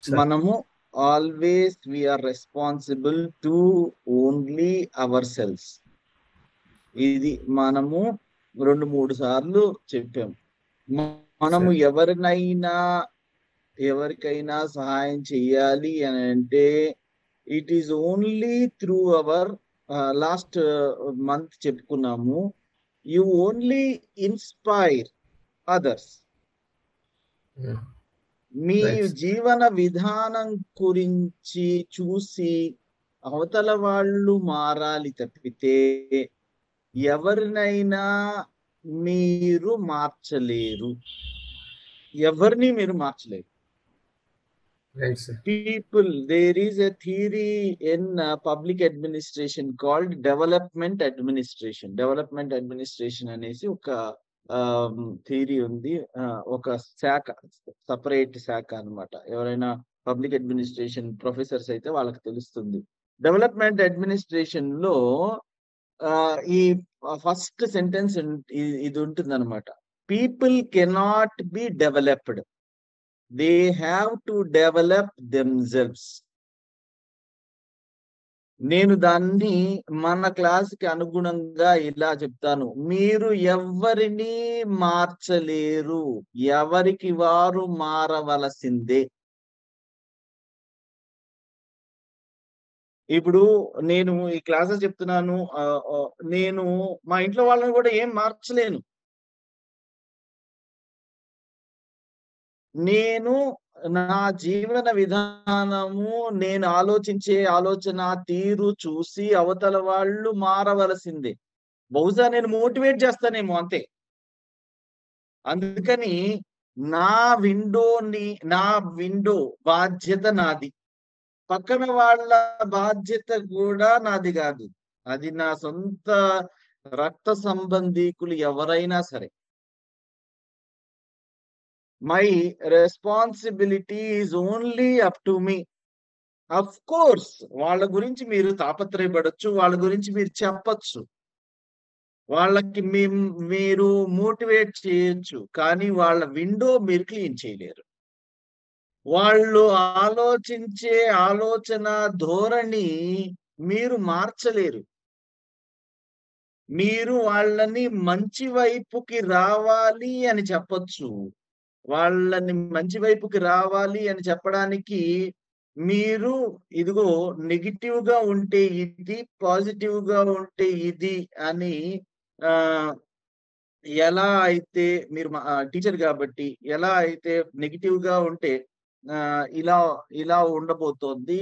Sir. మనము always we are responsible to only ourselves. ఇది మనము 2-3 సార్లు చెప్పాం. మనము సార్. ఎవరికైనా సహాయం చెయ్యాలి అని అంటే it is only through our last month చెప్పుకున్నాము, యు ఓన్లీ ఇన్స్పైర్ అదర్స్. మీ రైట్. జీవన విధానం గురించి చూసి అవతల వాళ్ళు మారాలి తప్పితే ఎవరినైనా మీరు మార్చలేరు. ఎవరిని మీరు మార్చలేరు. Right sir. People, there is a theory in public administration called development administration. Development administration అనేసి ఒక థియరీ ఉంది. ఒక శాఖ, సపరేట్ శాఖ అన్నమాట. ఎవరైనా పబ్లిక్ అడ్మినిస్ట్రేషన్ ప్రొఫెసర్స్ అయితే వాళ్ళకి తెలుస్తుంది. డెవలప్మెంట్ అడ్మినిస్ట్రేషన్ లో ఈ ఫస్ట్ సెంటెన్స్ ఇది ఉంటుందన్నమాట. People cannot be developed, they have to develop themselves. నేను దాన్ని మన క్లాస్కి అనుగుణంగా ఇలా చెప్తాను, మీరు ఎవరిని మార్చలేరు, ఎవరికి వారు మారవలసిందే. ఇప్పుడు నేను ఈ క్లాసెస్ చెప్తున్నాను, నేను మా ఇంట్లో వాళ్ళని కూడా ఏం మార్చలేను. నేను నా జీవన విధానము, నేను ఆలోచించే ఆలోచన తీరు చూసి అవతల వాళ్ళు మారవలసిందే. బహుశా నేను మోటివేట్ చేస్తానేమో అంతే. అందుకని నా విండో బాధ్యత నాది, పక్కన వాళ్ళ బాధ్యత కూడా నాది కాదు. అది నా సొంత రక్త సంబంధీకులు ఎవరైనా సరే. My responsibility is only up to me. Of course వాళ్ళ గురించి మీరు తాపత్రయపడచ్చు, వాళ్ళ గురించి మీరు చెప్పచ్చు, వాళ్ళకి మీరు మోటివేట్ చేయొచ్చు, కానీ వాళ్ళ విండో మీరు క్లీన్ చేయలేరు. వాళ్ళు ఆలోచించే ఆలోచన ధోరణి మీరు మార్చలేరు. మీరు వాళ్ళని మంచి వైపుకి రావాలి అని చెప్పొచ్చు. వాళ్ళని మంచి వైపుకి రావాలి అని చెప్పడానికి మీరు ఇదిగో నెగిటివ్ గా ఉంటే ఇది, పాజిటివ్ గా ఉంటే ఇది అని ఎలా అయితే మీరు టీచర్ కాబట్టి ఎలా అయితే నెగిటివ్ గా ఉంటే ఇలా ఇలా ఉండబోతోంది,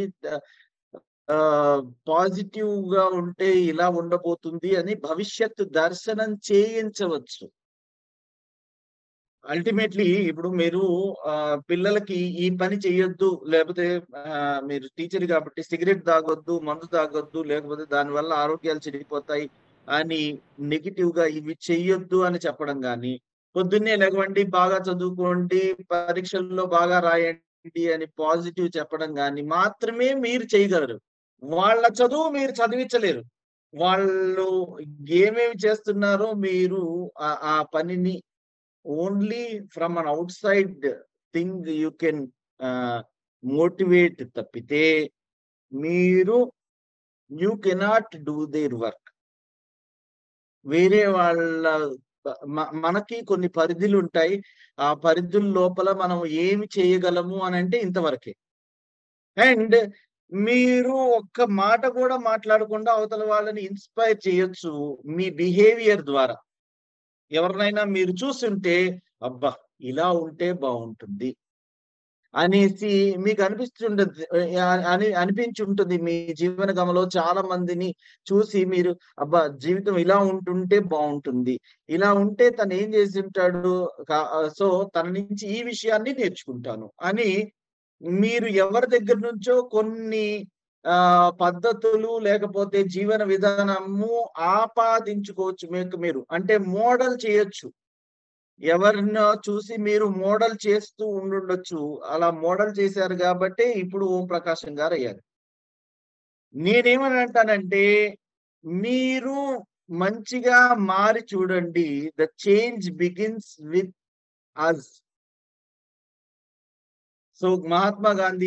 పాజిటివ్ గా ఉంటే ఇలా ఉండబోతుంది అని భవిష్యత్తు దర్శనం చేయించవచ్చు. అల్టిమేట్లీ ఇప్పుడు మీరు పిల్లలకి ఈ పని చెయ్యొద్దు, లేకపోతే మీరు టీచర్ కాబట్టి సిగరెట్ తాగొద్దు, మందు తాగొద్దు, లేకపోతే దానివల్ల ఆరోగ్యాలు చెడిపోతాయి అని నెగిటివ్ గా ఇవి చెయ్యొద్దు అని చెప్పడం కానీ, పొద్దున్నే లేవండి, బాగా చదువుకోండి, పరీక్షల్లో బాగా రాయండి అని పాజిటివ్ చెప్పడం కానీ మాత్రమే మీరు చేయగలరు. వాళ్ళ చదువు మీరు చదివించలేరు. వాళ్ళు ఏమేమి చేస్తున్నారో మీరు ఆ పనిని only from an outside thing you can motivate తప్పితే మీరు you cannot do their work. వేరే వాళ్ళ మనకి కొన్ని పరిధులు ఉంటాయి. ఆ పరిధుల లోపల మనం ఏమి చేయగలము అని అంటే ఇంతవరకే. అండ్ మీరు ఒక్క మాట కూడా మాట్లాడకుండా అవతల వాళ్ళని ఇన్స్పైర్ చేయొచ్చు మీ బిహేవియర్ ద్వారా. ఎవరినైనా మీరు చూస్తుంటే అబ్బా ఇలా ఉంటే బాగుంటుంది అనేసి మీకు అనిపించి ఉంటుంది. మీ జీవన గమలో చాలా మందిని చూసి మీరు అబ్బా జీవితం ఇలా ఉంటుంటే బాగుంటుంది, ఇలా ఉంటే తను ఏం చేసి ఉంటాడు, సో తన నుంచి ఈ విషయాన్ని నేర్చుకుంటాను అని మీరు ఎవరి దగ్గర నుంచో కొన్ని పద్ధతులు లేకపోతే జీవన విధానము ఆపాదించుకోవచ్చు. మీరు అంటే మోడల్ చేయొచ్చు. ఎవరినో చూసి మీరు మోడల్ చేస్తూ ఉండుండొచ్చు. అలా మోడల్ చేశారు కాబట్టే ఇప్పుడు ఓం ప్రకాశం గారు అయ్యారు. నేనేమని అంటానంటే మీరు మంచిగా మారి చూడండి. The change begins with us. So Mahatma Gandhi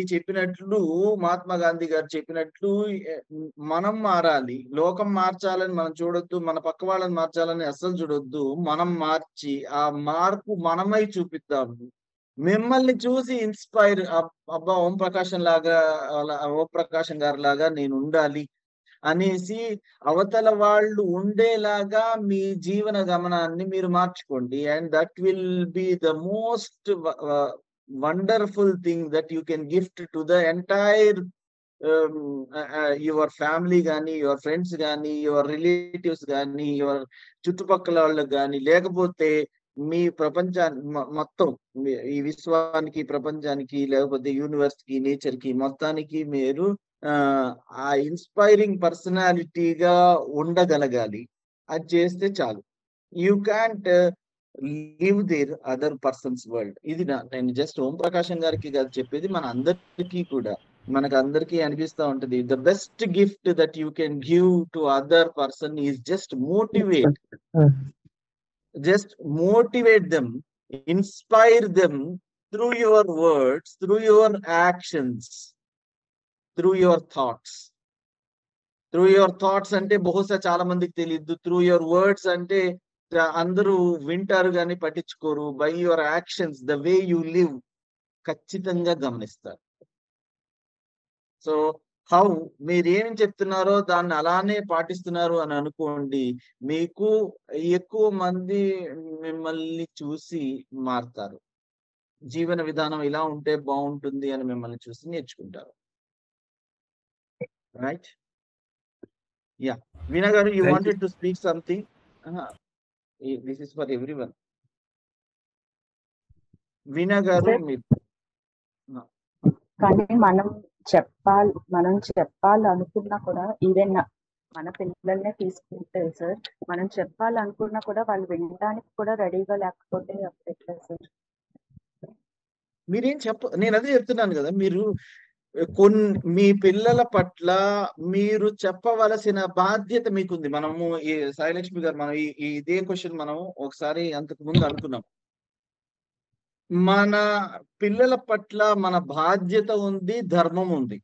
గారు చెప్పినట్లు మనం మారాలి. లోకం మార్చాలని మనం చూడొద్దు. మన పక్క వాళ్ళని మార్చాలని అస్సలు చూడొద్దు. మనం మార్చి ఆ మార్పు మనమై చూపిద్దాం. మిమ్మల్ని చూసి ఇన్‌స్పైర్ అబ్బా! ఓం ప్రకాశం గారిలాగా నేనుండాలి అనేసి అవతల వాళ్ళు ఉండేలాగా మీ జీవన గమనాన్ని మీరు మార్చుకోండి. And that will be the most wonderful thing that you can gift to the entire your family గాని, యువర్ ఫ్రెండ్స్ గాని, యువర్ రిలేటివ్స్ గాని, యువర్ చుట్టుపక్కల వాళ్ళకి గాని, లేకపోతే మీ మొత్తం ఈ విశ్వానికి, ప్రపంచానికి, లేకపోతే యూనివర్స్‌కి, నేచర్‌కి మొత్తానికి మీరు ఆ ఇన్‌స్పైరింగ్ పర్సనాలిటీగా ఉండగలగాలి. అది చేస్తే చాలు. You can't live their other persons world. ఇది నేను జస్ట్ ఓం ప్రకాశం గారికి కాదు చెప్పేది, మన అందరికీ కూడా. మనకందరికీ అనిపిస్తా ఉంటది. The best gift that you can give to other person is just motivate. Just motivate them, inspire them through your words, through your actions, through your thoughts. Through your thoughts అంటే బహుశా చాలా మందికి తెలియదు. Through your words అంటే అందరూ వింటారు గాని పట్టించుకోరు. By your actions, the way you live ఖచ్చితంగా గమనిస్తారు. సో హౌ మీరేం చెప్తున్నారో దాన్ని అలానే పాటిస్తున్నారు అని అనుకోండి. మీకు ఎక్కువ మంది మిమ్మల్ని చూసి మారతారు. జీవన విధానం ఇలా ఉంటే బాగుంటుంది అని మిమ్మల్ని చూసి నేర్చుకుంటారు. రైట్? యాహ్! వీణా గారు, you Thank you. Wanted to speak something? This is for everyone. Veena గారు సార్, మీరు కానీ మనం చెప్పాలనుకున్నా కూడా ఈవెన్ మన పిల్లల్నే తీసుకుంటే సార్, మనం చెప్పాలనుకున్నా కూడా వాళ్ళు వినడానికి కూడా రెడీగా లేకపోతే అప్పుడు ఎట్లా సార్? మీరేం నేను అదే చెప్తున్నాను కదా. మీరు మీ పిల్లల పట్ల మీరు చెప్పవలసిన బాధ్యత మీకుంది. మనము ఈ సాయిలక్ష్మి గారు మనం ఇదే క్వశ్చన్ మనం ఒకసారి అంతకు ముందు అనుకున్నాం. మన పిల్లల పట్ల మన బాధ్యత ఉంది, ధర్మం ఉంది.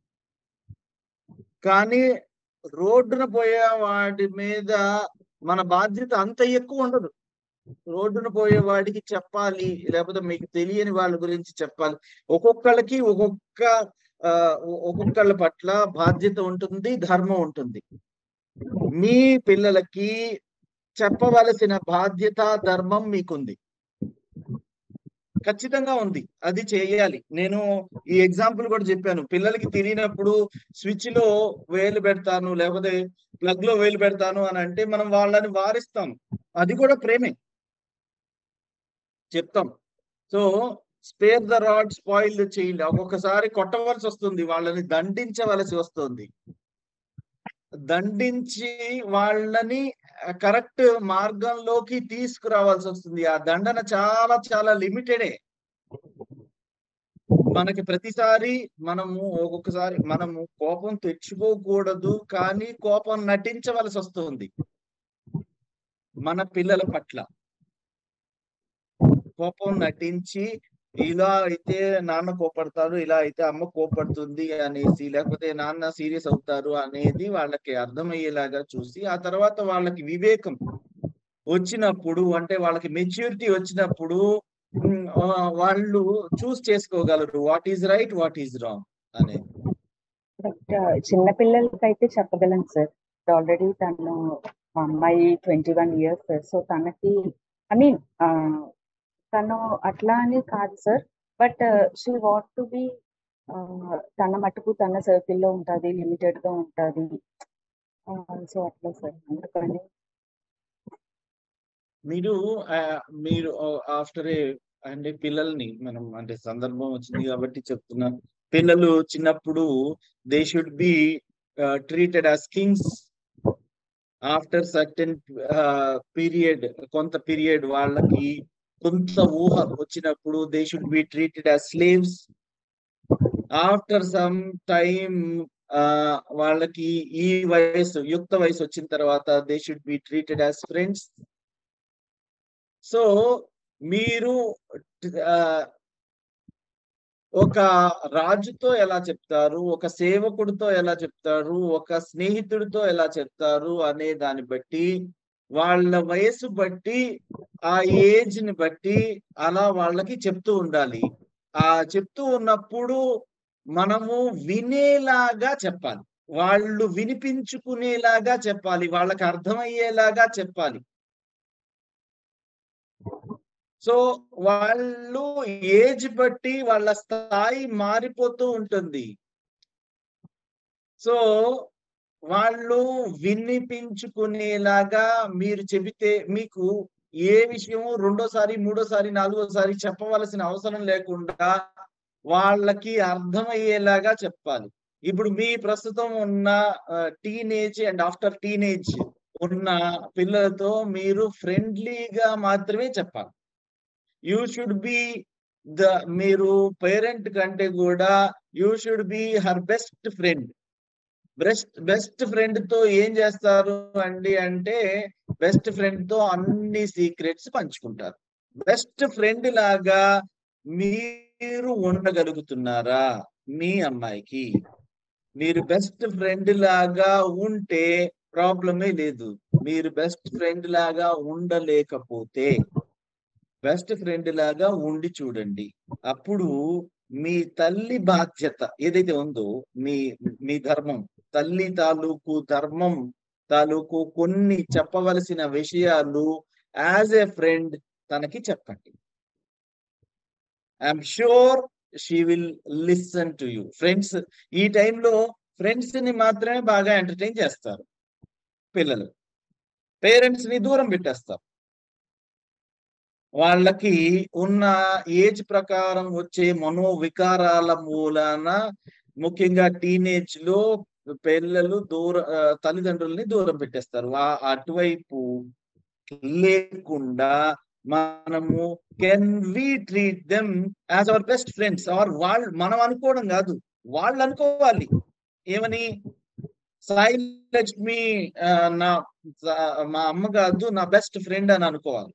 కానీ రోడ్డున పోయే వాడి మీద మన బాధ్యత అంత ఎక్కువ ఉండదు. రోడ్డున పోయే వాడికి చెప్పాలి, లేకపోతే మీకు తెలియని వాళ్ళ గురించి చెప్పాలి. ఒక్కొక్కళ్ళకి ఒక్కొక్కళ్ళ పట్ల బాధ్యత ఉంటుంది, ధర్మం ఉంటుంది. మీ పిల్లలకి చెప్పవలసిన బాధ్యత, ధర్మం మీకుంది. ఖచ్చితంగా ఉంది. అది చేయాలి. నేను ఈ ఎగ్జాంపుల్ కూడా చెప్పాను. పిల్లలకి తెలియనప్పుడు స్విచ్ లో వేలు పెడతాను, లేకపోతే ప్లగ్ లో వేలు పెడతాను అని అంటే మనం వాళ్ళని వారిస్తాం. అది కూడా ప్రేమే, చెప్తాం. So spare the rod, spoil the child. ఒక్కొక్కసారి కొట్టవలసి వస్తుంది, వాళ్ళని దండించవలసి వస్తుంది. దండించి వాళ్ళని కరెక్ట్ మార్గంలోకి తీసుకురావాల్సి వస్తుంది. ఆ దండన చాలా చాలా లిమిటెడే. మనకి ప్రతిసారి ఒక్కొక్కసారి మనము కోపం తెచ్చుకోకూడదు, కానీ కోపం నటించవలసి వస్తుంది మన పిల్లల పట్ల. కోపం నటించి ఇలా అయితే నాన్న కోపడతారు, ఇలా అయితే అమ్మ కోపడుతుంది అనేసి, లేకపోతే నాన్న సీరియస్ అవుతారు అనేది వాళ్ళకి అర్థమయ్యేలాగా చూసి, ఆ తర్వాత వాళ్ళకి వివేకం వచ్చినప్పుడు, అంటే వాళ్ళకి మెచ్యూరిటీ వచ్చినప్పుడు వాళ్ళు చూస్ చేసుకోగలరు what is right, what is wrong అనేది. బట్ చిన్న పిల్లలకైతే చెప్పగలను సార్. ఆల్రెడీ మా అమ్మాయి 21 years. సో తనకి తను అట్లా అని కాదు sir. But she want to be తన మటుకు తన సర్కిల్లో ఉంటుంది, లిమిటెడ్ గా ఉంటుంది. సో అట్లా సార్. అందుకని మీరు ఆఫ్టర్ అంటే పిల్లల్ని మనం అంటే సందర్భం వచ్చింది కాబట్టి చెప్తున్నా. పిల్లలు చిన్నప్పుడు they should be treated as kings. After certain period, కొంత పీరియడ్ వాళ్ళకి కొంత ఊహ వచ్చినప్పుడు they should be treated as slaves. After some time వాళ్ళకి ఈ యుక్త వయసు వచ్చిన తర్వాత they should be treated as friends. So మీరు ఒక రాజుతో ఎలా చెప్తారు, ఒక సేవకుడితో ఎలా చెప్తారు, ఒక స్నేహితుడితో ఎలా చెప్తారు అనే దాన్ని బట్టి, వాళ్ళ వయసు బట్టి, ఆ ఏజ్ ని బట్టి అలా వాళ్ళకి చెప్తూ ఉండాలి. చెప్తూ ఉన్నప్పుడు మనము వినేలాగా చెప్పాలి. వాళ్ళు వినిపించుకునేలాగా చెప్పాలి. వాళ్ళకి అర్థమయ్యేలాగా చెప్పాలి. సో, వాళ్ళు ఏజ్ బట్టి వాళ్ళ స్థాయి మారిపోతూ ఉంటుంది. సో, వాళ్ళు వినిపించుకునేలాగా మీరు చెబితే మీకు ఏ విషయము రెండోసారి, మూడోసారి, నాలుగోసారి చెప్పవలసిన అవసరం లేకుండా వాళ్ళకి అర్థమయ్యేలాగా చెప్పాలి. ఇప్పుడు మీ ప్రస్తుతం ఉన్న టీనేజ్ అండ్ ఆఫ్టర్ టీనేజ్ ఉన్న పిల్లలతో మీరు ఫ్రెండ్లీగా మాత్రమే చెప్పాలి. యూ షుడ్ బి మీరు పేరెంట్ కంటే కూడా you should be her best friend. Best friend తో ఏం చేస్తారు అండి అంటే, బెస్ట్ ఫ్రెండ్ తో అన్ని సీక్రెట్స్ పంచుకుంటారు. బెస్ట్ ఫ్రెండ్ లాగా మీరు ఉండగలుగుతున్నారా మీ అమ్మాయికి? మీరు బెస్ట్ ఫ్రెండ్ లాగా ఉంటే ప్రాబ్లమే లేదు. మీరు బెస్ట్ ఫ్రెండ్ లాగా ఉండలేకపోతే బెస్ట్ ఫ్రెండ్ లాగా ఉండి చూడండి. అప్పుడు మీ తల్లి బాధ్యత ఏదైతే ఉందో, మీ మీ ధర్మం, తల్లి తాలూకు ధర్మం తాలూకు కొన్ని చెప్పవలసిన విషయాలు యాజ్ ఎ ఫ్రెండ్ తనకి చెప్పండి. I'm sure she will listen to you. Friends ఈ టైంలో ఫ్రెండ్స్ ని మాత్రమే బాగా ఎంటర్టైన్ చేస్తారు పిల్లలు. పేరెంట్స్ ని దూరం పెట్టేస్తారు. వాళ్ళకి ఉన్న ఏజ్ ప్రకారం వచ్చే మనోవికారాల మూలాన ముఖ్యంగా టీనేజ్ లో పిల్లలు తల్లిదండ్రుల్ని దూరం పెట్టేస్తారు. అటువైపు లేకుండా మనము can we treat them as our best friends. వాళ్ళు మనం అనుకోవడం కాదు, వాళ్ళు అనుకోవాలి. ఏమని? సాయి లక్ష్మి నా మా అమ్మ కాదు, నా బెస్ట్ ఫ్రెండ్ అని అనుకోవాలి.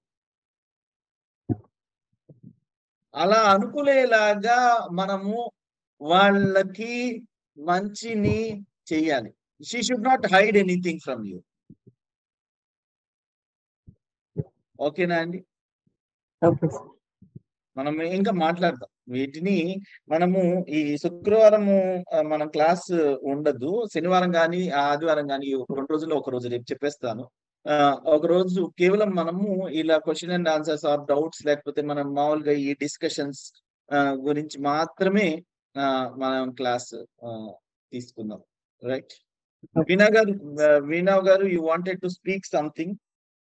అలా అనుకునేలాగా మనము వాళ్ళకి మంచిని చెయ్యాలి. She should not hide anything from you. ఓకేనా అండి? మనం ఇంకా మాట్లాడదాం వీటిని. మనము ఈ శుక్రవారము మనం క్లాస్ ఉండదు. శనివారం కానీ ఆదివారం కానీ 2 రోజుల్లో ఒక రోజు రేపు చెప్పేస్తాను. ఒక రోజు కేవలం మనము ఇలా question and answers or doubts, లేకపోతే మనం మామూలుగా ఈ డిస్కషన్స్ గురించి మాత్రమే మనం క్లాస్ తీసుకుందాం. రైట్? వీణా గారు you wanted to speak something?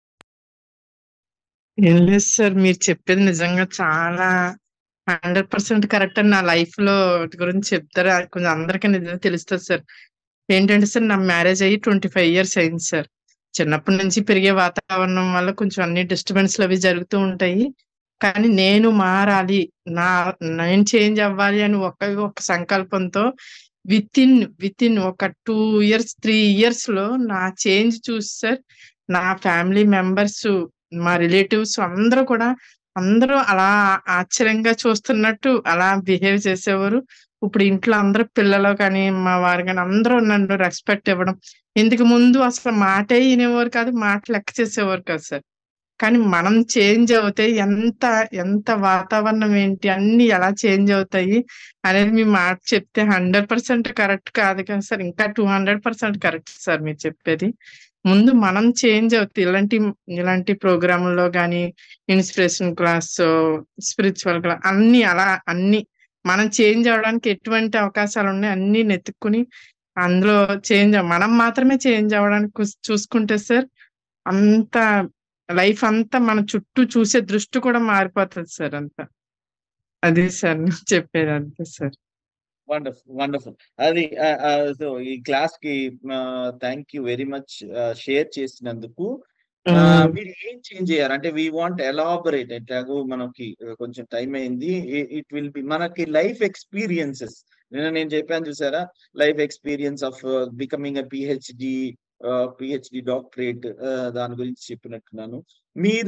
ఏం లేదు సార్, మీరు చెప్పేది నిజంగా చాలా 100% కరెక్ట్ అని నా లైఫ్ లో గురించి చెప్తారు. కొంచెం అందరికీ నిజంగా తెలుస్తుంది సార్. ఏంటంటే సార్, నా మ్యారేజ్ అయ్యి 25 years అయింది సార్. చిన్నప్పటి నుంచి పెరిగే వాతావరణం వల్ల కొంచెం అన్ని డిస్టర్బెన్స్లు అవి జరుగుతూ ఉంటాయి. కానీ నేను మారాలి, నేను చేంజ్ అవ్వాలి అని ఒక సంకల్పంతో విత్ ఇన్ ఒక 2 years 3 years లో నా చేంజ్ చూసి సార్, నా ఫ్యామిలీ మెంబర్స్, మా రిలేటివ్స్ అందరూ అలా ఆశ్చర్యంగా చూస్తున్నట్టు అలా బిహేవ్ చేసేవారు. ఇప్పుడు ఇంట్లో అందరూ పిల్లలు కానీ మా వారు కానీ అందరూ నన్ను రెస్పెక్ట్ ఇవ్వడం. ఇంతకు ముందు అసలు మాటే వినేవారు కాదు, మాట లెక్క చేసేవారు కాదు సార్. కానీ మనం చేంజ్ అవుతే ఎంత వాతావరణం ఏంటి అన్ని ఎలా చేంజ్ అవుతాయి అనేది మీ మాట చెప్తే 100% కరెక్ట్ కాదు కదా సార్, ఇంకా 200% కరెక్ట్ సార్ మీరు చెప్పేది. ముందు మనం చేంజ్ అవుతాయి. ఇలాంటి ప్రోగ్రాముల్లో కానీ, ఇన్స్పిరేషన్ క్లాస్, స్పిరిచువల్ క్లాస్ అన్ని మనం చేంజ్ అవడానికి ఎటువంటి అవకాశాలు ఉన్నాయి అన్ని నెతుక్కుని అందులో మనం మాత్రమే చేంజ్ అవ్వడానికి చూసుకుంటే సార్, అంత లైఫ్ అంతా మన చుట్టూ చూసే దృష్టి కూడా మారిపోతుంది సార్. అంతా అదే సార్ నేను చెప్పేది. అంతే సార్. వండర్ఫుల్. అది సో ఈ క్లాస్ కి thank you very much share చేసినందుకు. మీరు ఏం చేంజ్ చేయాలి అంటే, వీ వాంట్ ఎలాబరేట్. ఎట్లాగో మనకి కొంచెం టైం అయింది. ఇట్ విల్ బి మనకి లైఫ్ ఎక్స్పీరియన్సెస్. నేను చెప్పాను చూసారా, life experience of becoming a PhD doctorate, దాని గురించి చెప్పినట్టున్నాను. మీరు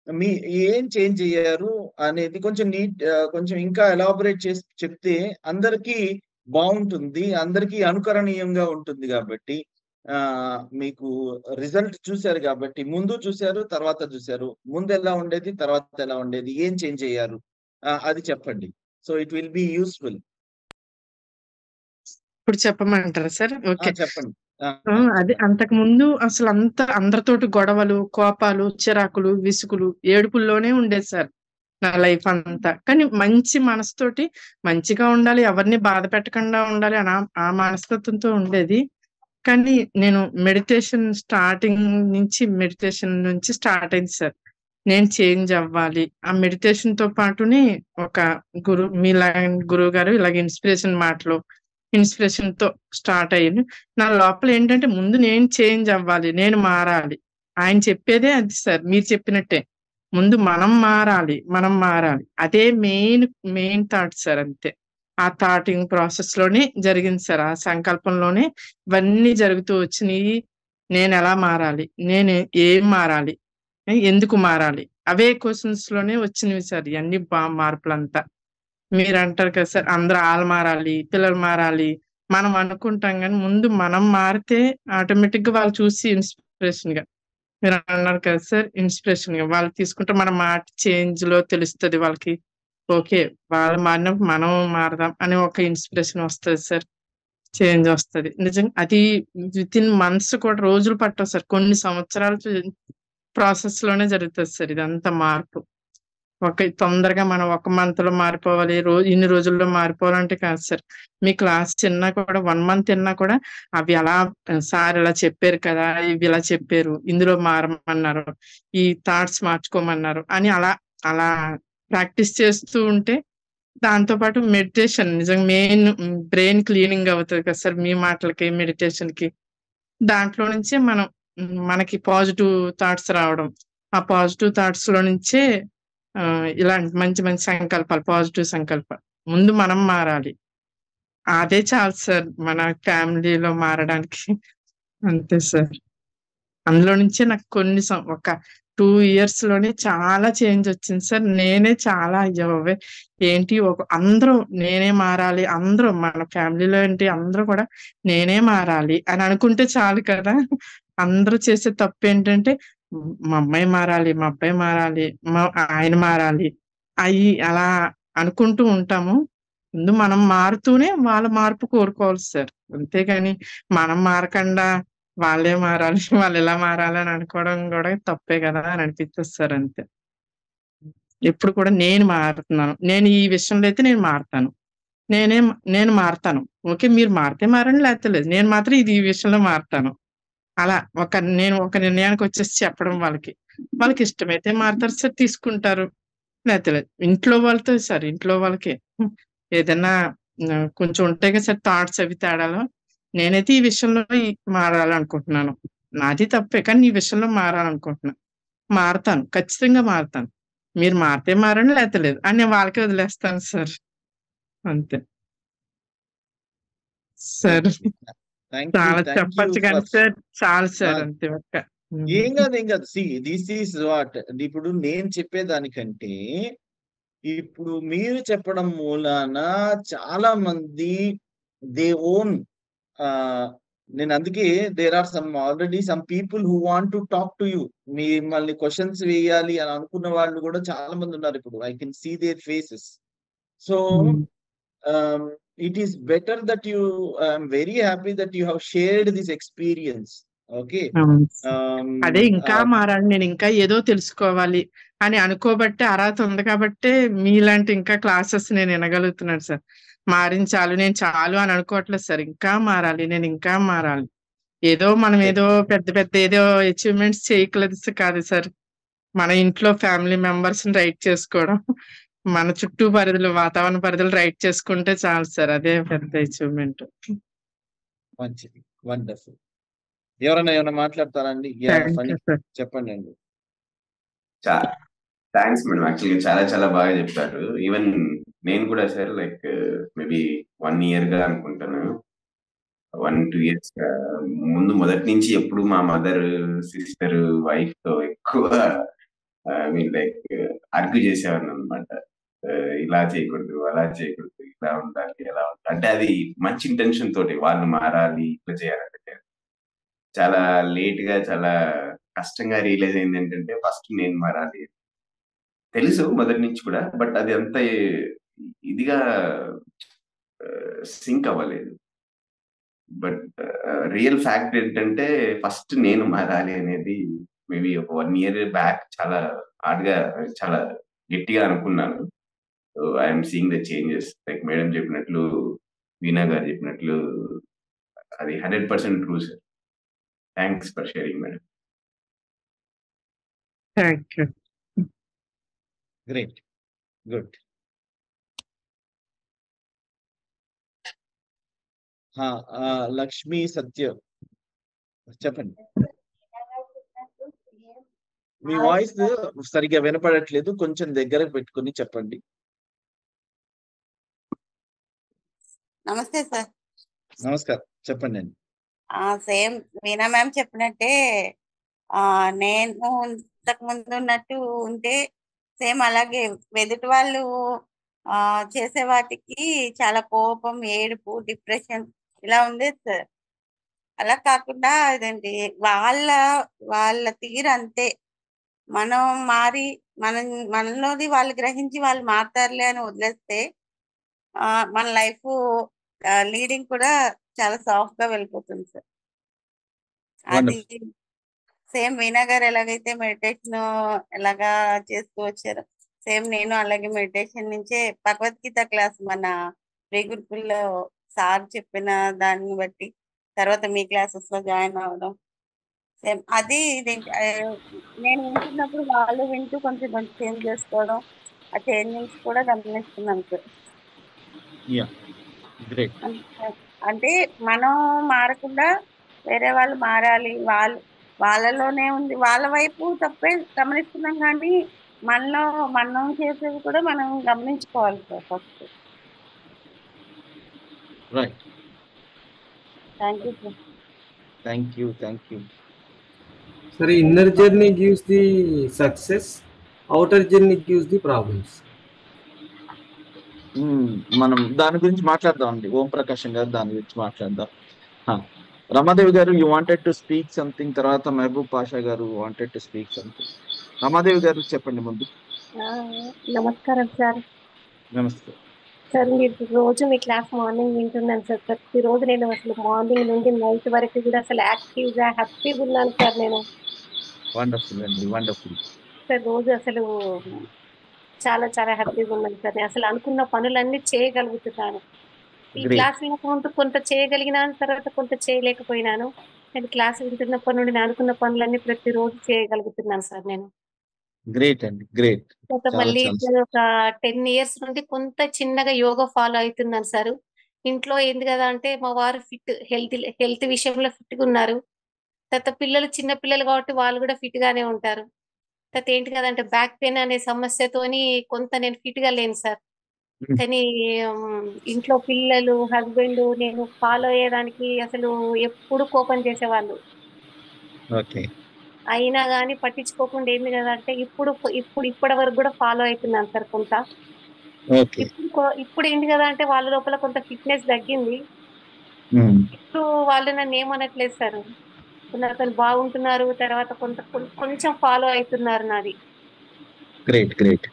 మీ ఏం చేంజ్ అయ్యారు అనేది కొంచెం కొంచెం ఇంకా ఎలాబొరేట్ చేసి చెప్తే అందరికీ బావుంటుంది. అందరికీ అనుకరణీయంగా ఉంటుంది గాబట్టి మీకు రిజల్ట్ చూసారు గాబట్టి ముందు చూసారు, తర్వాత చూసారు. ముందెలా ఉండేది, తర్వాత ఎలా ఉండేది? ఏం చేంజ్ అయ్యారు? అది చెప్పండి. So, it will be useful. ఇప్పుడు చెప్పమంటారా సార్? ఓకే. చెప్పండి. అదే చెప్పండి. అంతకుముందు అందరితోటి గొడవలు, కోపాలు, చిరాకులు, విసుగులు, ఏడుపుల్లోనే ఉండేది సార్ నా లైఫ్ అంతా. కానీ మంచి మనసుతోటి మంచిగా ఉండాలి, ఎవరిని బాధ పెట్టకుండా ఉండాలి అని ఆ మనస్తత్వంతో ఉండేది. కానీ నేను స్టార్టింగ్ మెడిటేషన్ నుంచి స్టార్ట్ అయింది సార్. నేను చేంజ్ అవ్వాలి. ఆ మెడిటేషన్‌తో పాటుని ఒక గురువుగారు ఇలాగ ఇన్స్పిరేషన్‌తో స్టార్ట్ అయ్యింది. నా లోపల ఏంటంటే ముందు నేను చేంజ్ అవ్వాలి. నేను మారాలి. ఆయన చెప్పేదే అది సార్. మీరు చెప్పినట్టే. ముందు మనం మారాలి. అదే మెయిన్ థాట్ సార్ అంతే. ఆ థాటింగ్ ప్రాసెస్‌లోనే జరిగింది సార్. ఆ సంకల్పంలోనే ఇవన్నీ జరుగుతూ వచ్చినియి. నేనెలా మారాలి? నేను ఏం మారాలి? ఎందుకు మారాలి? అవే క్వెషన్స్‌లోనే వచ్చినవి సార్ ఇయన్నీ మార్పులంతా. మీరంటారు కదా సార్! అందరూ ఆళ్ళు మారాలి, పిల్లలు మారాలి. మనం అనుకుంటాం గానీ, ముందు మనం మారితే ఆటోమేటిక్‌గా వాళ్ళు చూసి ఇన్‌స్పిరేషన్‌గా మీరన్నారు కదా సార్! ఇన్‌స్పిరేషన్‌గా వాళ్ళు తీసుకుంటే మన మాట చేంజ్‌లో తెలుస్తది వాళ్ళకి. ఓకే. వాళ్ళు మారినప్పుడు మనం మారదాం అనే ఒక ఇన్‌స్పిరేషన్ వస్తది సార్. చేంజ్ వస్తది. నిజంగా అది వితిన్ మంత్స్ కూడా రోజులు పట్టవు సార్. కొన్ని సంవత్సరాలు ప్రాసెస్‌లోనే జరుగుతది సార్ ఇదంతా మార్పు. తొందరగా మనం ఒక మంత్‌లో మారిపోవాలి. ఇన్ని రోజుల్లో మారిపోవాలంటే కాదు సార్. మీ క్లాస్ చిన్నా కూడా 1 మంత్ ఇన్నా కూడా అవి అలా సార్ ఇలా చెప్పారు కదా! ఇవి ఇలా చెప్పారు. ఇందులో మారమన్నారు. ఈ థాట్స్ మార్చుకోమన్నారు అని అలా ప్రాక్టీస్ చేస్తూ ఉంటే దాంతో పాటు మెడిటేషన్ నిజంగా బ్రెయిన్ క్లీనింగ్ అవుతది కదా సార్! మీ మాటలకి, మెడిటేషన్‌కి. దాంట్లో నుంచే మనకి పాజిటివ్ థాట్స్ రావడం. ఆ పాజిటివ్ థాట్స్‌లో నుంచే ఇలాంటి మంచి మంచి సంకల్పాలు, పాజిటివ్ సంకల్పాలు. ముందు మనం మారాలి. అదే చాలు సార్ మన ఫ్యామిలీలో మారడానికి. అంతే సార్. అందులో నుంచే నాకు ఒక 2 ఇయర్స్‌లోనే చాలా చేంజ్ వచ్చింది సార్. నేనే చాలా అయ్య బాబోయ్! ఏంటి అందరూ నేనే మారాలి. అందరూ మన ఫ్యామిలీలో ఏంటి అందరూ కూడా నేనే మారాలి అని అనుకుంటే చాలు కదా! అందరూ చేసే తప్పేంటంటే మా అమ్మాయి మారాలి, మా అబ్బాయి మారాలి, ఆయన మారాలి. అలా అనుకుంటూ ఉంటాము. ముందు మనం మారుతూనే వాళ్ళ మార్పు కోరుకోవాలి సార్. అంతేగాని మనం మారకండా వాళ్ళే మారాలి, వాళ్ళెలా మారాలి అని అనుకోవడం గూడా తప్పే గదా! అని అనిపిస్తది సార్ అంతే. ఎప్పుడు కూడా నేను మారుతున్నాను. నేను ఈ విషయంలో అయితే నేను మారతాను. నేను మారతాను. ఓకే. మీరు మారితే మారండి లేకపోతే లేదు. నేను మాత్రం ఈ విషయంలో మారతాను. అలా నేను ఒక నిర్ణయానికొచ్చేసి చెప్పడం వాళ్ళకి. వాళ్ళకిష్టమైతే మారతారు సార్ తీసుకుంటారు. లేతే లేదు. ఇంట్లో వాళ్ళకే. ఏదన్నా కొంచెం ఉంటాయి కదా సార్ థాట్స్ అవి తేడాలు. నేనైతే ఈ విషయంలో మారాలనుకుంటున్నాను. నాది తప్పే కానీ ఈ విషయంలో మారాలనుకుంటున్నా. మారతాను. ఖచ్చితంగా మారతాను. మీరు మారితే మారండి లేతే లేదు. అని నేను వాళ్ళకే వదిలేస్తాను సార్. అంతే. Sir thank you. చాలా థాంక్ యూ చెప్పొచ్చు కానీ ఫర్ సార్ చాలు ఆ! సార్ అంతే ఒక్క. ఏం గాదు. దిస్ ఈస్ వాట్ ఇప్పుడు నేను చెప్పేదానికంటే, ఇప్పుడు మీరు చెప్పడం మూలాన చాలా మంది దే ఓన్ ఆహ్, నేనందుకే there are already some people who want to talk to you. మిమ్మల్ని క్వెషన్స్ వేయాలి అని అనుకున్న వాళ్ళు గూడా చాలా మందున్నారిప్పుడు. I can see their faces. So, hmm. It is better that I'm very happy that you have shared this experience. Okay. అవును. Ah, అదే ఇంకా ఆహ్, మారాలి. నేనింకా ఏదో తెలుసుకోవాలి అని అనుకోబట్టే అర్హత ఉంది కాబట్టే మీలాంటి ఇంకా క్లాసెస్ నేను వినగలుగుతున్నాను సార్. మారించాలి. నేను చాలు అని అనుకోవట్లేదు సార్. ఇంకా మారాలి. నేనింకా మారాలి. మనం ఏదో పెద్ద పెద్ద ఏదో అచీవ్‌మెంట్స్ చేయట్లేదు కాదు సార్. మన ఇంట్లో ఫ్యామిలీ మెంబర్స్‌ని రైట్ చేసుకోవడం. మన చుట్టూ వాతావరణ పరిధులు రైట్ చేసుకుంటే చాలు సార్. అదే పెద్ద అచీవ్‌మెంట్. మంచిది. వండర్‌ఫుల్. ఏమన్నా మాట్లాడతారా అండి? Thank funny you sir. చెప్పండండి. చా థాంక్స్ మేడం. యాక్చువల్‌గా చాలా చాలా బాగా చెప్పారు. ఈవెన్ నేను కూడా సార్ లైక్ మేబీ 1 ఇయర్‌గా అనుకుంటాను. 1, 2 ఇయర్స్‌గా మొదటి నుంచి ఎప్పుడు మా మదర్, సిస్టర్, వైఫ్‌తో ఎక్కువ ఐ మీన్ లైక్ ఆర్గ్యూ చేసేవాడిని అనమాట. ఇలా చేయకూడదు, అలా చేయకూడదు, ఇలా ఉండాలి, ఎలా ఉండాలి అంటే అది మంచి ఇంటెన్షన్ తోటి వాళ్ళు మారాలి, ఇట్లా చేయాలంటే చాలా లేట్ గా చాలా కష్టంగా రియలైజ్ అయింది ఏంటంటే ఫస్ట్ నేను మారాలి తెలుసు మొదటి నుంచి కూడా, బట్ అది అంత ఇదిగా సింక్ అవ్వలేదు. బట్ రియల్ ఫ్యాక్ట్ ఏంటంటే ఫస్ట్ నేను మారాలి అనేది మేబీ ఒక 1 year బ్యాక్ చాలా హార్డ్గా చాలా గట్టిగా అనుకున్నాను. So I'm seeing the changes like madam చెప్పినట్లు, వీణా గారు చెప్పినట్లు అది 100% true sir. Thanks for sharing madam. Thank you. Great, good. Lakshmi Satya చెప్పండి. మీ వాయిస్ సరిగ్గా వినపడట్లేదు, కొంచెం దగ్గరకు పెట్టుకుని చెప్పండి. నమస్తే సార్. నమస్కారం, చెప్పండి అండి. సేమ్ వీణా మ్యామ్ చెప్పినట్టే నేను ఇంతకు ముందు ఉన్నట్టు ఉంటే సేమ్ అలాగే ఎదుటి వాళ్ళు చేసే వాటికి చాలా కోపం, ఏడుపు, డిప్రెషన్ ఇలా ఉండేది సార్. అలా కాకుండా ఇదండి వాళ్ళ తీరు అంతే. మనం మారి మనలోది వాళ్ళు గ్రహించి వాళ్ళు మారుతారులే అని వదిలేస్తే మన లైఫ్ లీడింగ్ కూడా చాలా సాఫ్ట్ గా వెళ్ళిపోతుంది సార్. అది సేమ్ వీణా గారు ఎలాగైతే మెడిటేషన్ ఎలాగా చేస్తూ వచ్చారో సేమ్ నేను అలాగే మెడిటేషన్ నుంచే భగవద్గీత క్లాస్ మన ప్రీ గురుకుల్లో సార్ చెప్పిన దాన్ని బట్టి తర్వాత మీ క్లాసెస్ లో జాయిన్ అవ్వడం సేమ్ అది నేను వింటున్నప్పుడు వాళ్ళు వింటూ కొంచెం కొంచెం చేంజ్ చేసుకోవడం, ఆ చేంజింగ్స్ కూడా గమనిస్తున్నాను సార్. అంటే మనం మారకుండా వేరే వాళ్ళు మారాలి, వాళ్ళలోనే ఉంది, వాళ్ళ వైపు తప్పే గమనిస్తున్నాం కానీ మనం చేసేది కూడా మనం గమనించుకోవాలి sir first. Right, thank you sir. Thank you. Sir, inner journey gives the success, outer journey gives the problems. మనం దాని గురించి మాట్లాడదాం అండి. ఓం ప్రకాశం గారు దాని గురించి మాట్లాడదాం. రమాదేవి గారు you wanted to speak something, తర్వాత మహబూబ్ పాషా గారు wanted to speak something. Ramadevi గారు చెప్పండి ముందు. నమస్కారం సార్. నమస్తే సార్, మీరు రోజు మీ క్లాస్ మార్నింగ్ వింటున్నాను సార్. ప్రతిరోజు నేను అసలు మార్నింగ్ నుండి నైట్ వరకు కూడా అసలు యాక్టివ్గా హ్యాపీగా ఉన్నాను సార్. నేను వండర్ఫుల్ అండి, వండర్ఫుల్ సార్. రోజు అసలు చాలా చాలా హ్యాపీగా ఉన్నాను సార్. నేను అసలు అనుకున్న పనులన్నీ చేయగలుగుతున్నాను. ఈ క్లాస్ వినకుంటూ కొంత చేయగలిగినాను, తర్వాత కొంత చేయలేకపోయినాను. నేను క్లాస్ వింటున్నప్పటి నుండి నేను అనుకున్న పనులన్నీ ప్రతిరోజు చేయగలుగుతున్నాను సార్. నేను గ్రేట్ అండి, గ్రేట్. మళ్ళీ ఒక 10 years నుండి కొంత చిన్నగా యోగా ఫాలో అవుతున్నాను సార్. ఇంట్లో ఏంది కదా అంటే మా వారు హెల్త్ విషయంలో ఫిట్ గా ఉన్నారు. తర్వాత పిల్లలు చిన్న పిల్లలు కాబట్టి వాళ్ళు కూడా ఫిట్ గానే ఉంటారు. తర్వాత ఏంటి కదంటే బ్యాక్ పెయిన్ అనే సమస్యతోని కొంత నేను ఫిట్ గా లేను సార్. కానీ ఇంట్లో పిల్లలు, హస్బెండ్, నేను ఫాలో అయ్యేదానికి అసలు ఎప్పుడు కోపం చేసేవాళ్ళు. అయినా గానీ పట్టించుకోకుండా ఏంది కదా అంటే ఇప్పటి వరకు కూడా ఫాలో అవుతున్నాను సార్. కొంత ఇప్పుడు ఏంటి కదా అంటే వాళ్ళ లోపల కొంత ఫిట్నెస్ తగ్గింది. ఇప్పుడు వాళ్ళు నన్ను ఏమనట్లేదు సార్. అతను బాగుంటున్నారు, తర్వాత కొంచెం ఫాలో అవుతున్నారు నాది. Great, great.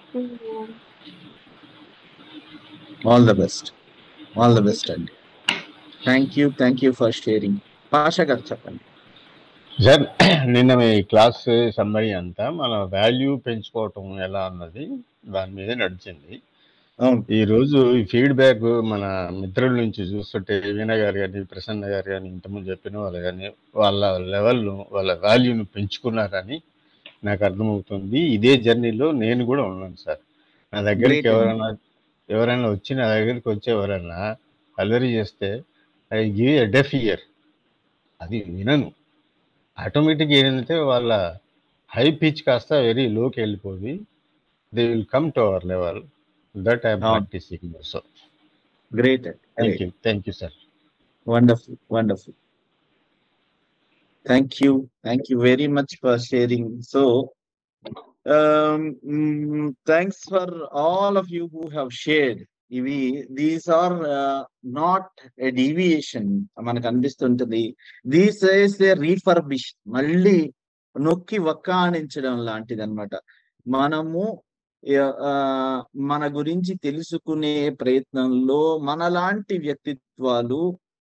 All the best అండి. Thank you for sharing. Pasha గారు చెప్పండి. సార్, నిన్న మీ క్లాస్ సమ్మరీ అంతా మన వాల్యూ పెంచుకోవటం ఎలా అన్నది దాని మీద నడిచింది. ఈరోజు ఈ ఫీడ్బ్యాక్ మన మిత్రుల నుంచి చూస్తుంటే వీణా గారు కానీ, ప్రసన్న గారు కానీ, ఇంతకుముందు చెప్పిన వాళ్ళు కానీ వాళ్ళ లెవెల్ను, వాళ్ళ వాల్యూను పెంచుకున్నారని నాకు అర్థమవుతుంది. ఇదే జర్నీలో నేను కూడా ఉన్నాను సార్. నా దగ్గరికి ఎవరైనా వచ్చి నా దగ్గరికి వచ్చి ఎవరైనా అల్లరి చేస్తే I give a deaf ear, అది వినను. ఆటోమేటిక్ ఏంటంటే వాళ్ళ హై పిచ్ కాస్త వెరీ లోకి వెళ్ళిపోయి they will come to our level. That I'm practicing also. Great. Thank you sir. Wonderful. Thank you very much for sharing. So thanks for all of you who have shared. These are not a deviation మనకు అనిపిస్తుంటది. These is a refurbish, మళ్ళీ నొక్కి వక్కాణించడం లాంటిది అనమాట. మనము మన గురించి తెలుసుకునే ప్రయత్నంలో మనలాంటి వ్యక్తిత్వాలు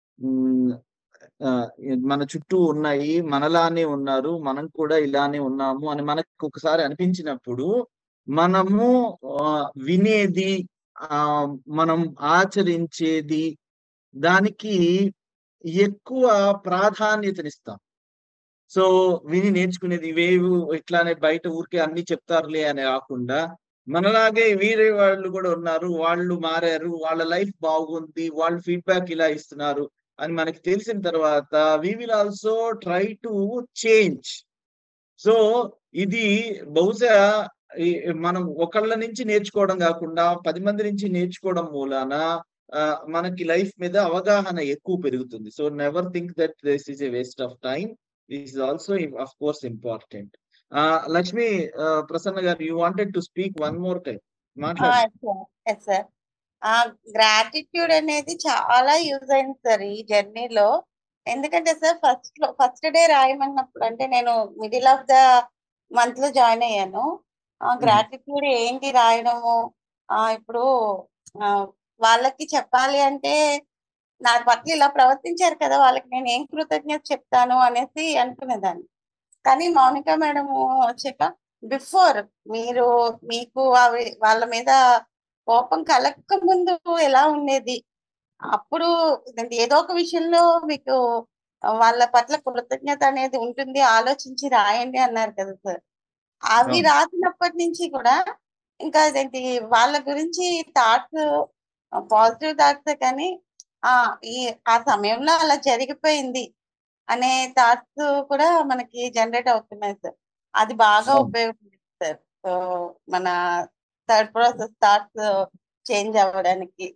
మన చుట్టూ ఉన్నాయి, మనలానే ఉన్నారు, మనం కూడా ఇలానే ఉన్నాము అని మనకు ఒకసారి అనిపించినప్పుడు మనము వినేది, మనం ఆచరించేది దానికి ఎక్కువ ప్రాధాన్యతనిస్తాం. సో విని నేర్చుకునేది ఇవేవి ఇట్లానే బయట ఊరికే అన్ని చెప్తారులే అని కాకుండా, మనలాగే వీరే వాళ్ళు కూడా ఉన్నారు, వాళ్ళు మారారు, వాళ్ళ లైఫ్ బాగుంది, వాళ్ళు ఫీడ్బ్యాక్ ఇలా ఇస్తున్నారు అని మనకి తెలిసిన తర్వాత we will also try to change. So ఇది బహుశా మనం ఒకళ్ళ నుంచి నేర్చుకోవడం కాకుండా 10 మంది నుంచి నేర్చుకోవడం మూలాన మనకి లైఫ్ మీద అవగాహన ఎక్కువ పెరుగుతుంది. So never think that this is a waste of time. This is also of course important. Lakshmi Prasanna గారు, you wanted to speak one more time, మాట్లాడండి. సార్, గ్రాటిట్యూడ్ అనేది చాలా యూజ్ అయింది సార్ ఈ జర్నీలో. ఎందుకంటే సార్ ఫస్ట్ డే రాయమన్నప్పుడు, అంటే నేను మిడిల్ ఆఫ్ ద మంత్ లో జాయిన్ అయ్యాను. గ్రాటిట్యూడ్ ఏంటి రాయడము, ఇప్పుడు వాళ్ళకి చెప్పాలి అంటే నా పట్ల ఇలా ప్రవర్తించారు కదా, వాళ్ళకి నేను ఏం కృతజ్ఞత చెప్తాను అనేసి అనుకునేదాన్ని. కానీ మౌనిక మేడం వచ్చాక, బిఫోర్ మీకు వాళ్ళ మీద కోపం కలక్క ముందు ఎలా ఉండేది, అప్పుడు ఏదో ఒక విషయంలో మీకు వాళ్ళ పట్ల కృతజ్ఞత అనేది ఉంటుంది, ఆలోచించి రాయండి అన్నారు కదా సార్. అవి రాసినప్పటి నుంచి కూడా ఇంకా అదేంటి వాళ్ళ గురించి థాట్స్, పాజిటివ్ థాట్స్, కానీ ఆ సమయంలో అలా జరిగిపోయింది అనే థాట్స్ కూడా మనకి జనరేట్ అవుతున్నాయి సార్. అది బాగా ఉపయోగపడుతుంది సార్. సో మన థర్డ్ ప్రాసెస్ థాట్స్ చేంజ్ అవ్వడానికి.